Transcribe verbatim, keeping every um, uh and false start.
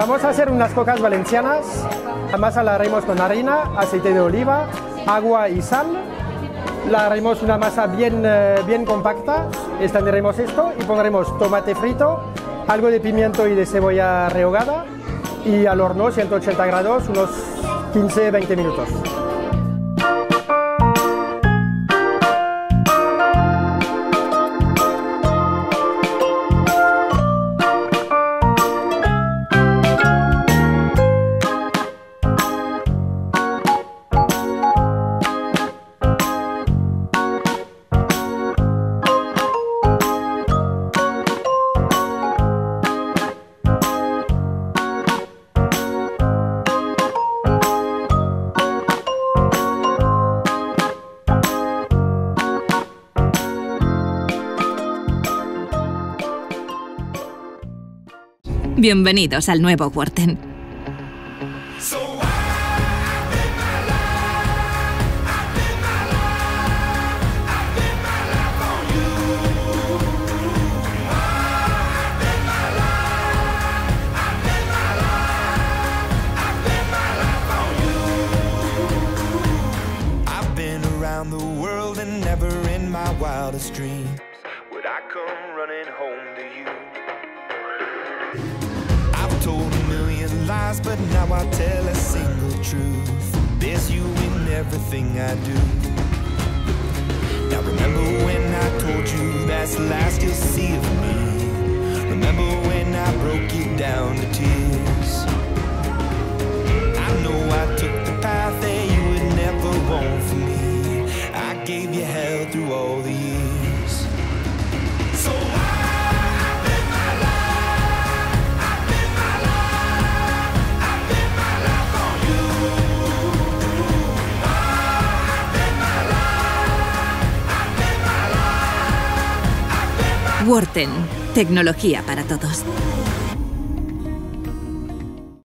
Vamos a hacer unas cocas valencianas. La masa la haremos con harina, aceite de oliva, agua y sal. La haremos una masa bien, eh, bien compacta. Extenderemos esto y pondremos tomate frito, algo de pimiento y de cebolla rehogada y al horno ciento ochenta grados unos quince a veinte minutos. Bienvenidos al nuevo Worten. I've been around the world and never in my wildest dreams would I come running home to you. Told a million lies, but now I tell a single truth. There's you in everything I do. Now remember when I told you that's the last you'll see of me. Remember when I broke you down to tears. I know I took the path that you would never want for me. I gave you hell through all the years. So I Worten, tecnología para todos.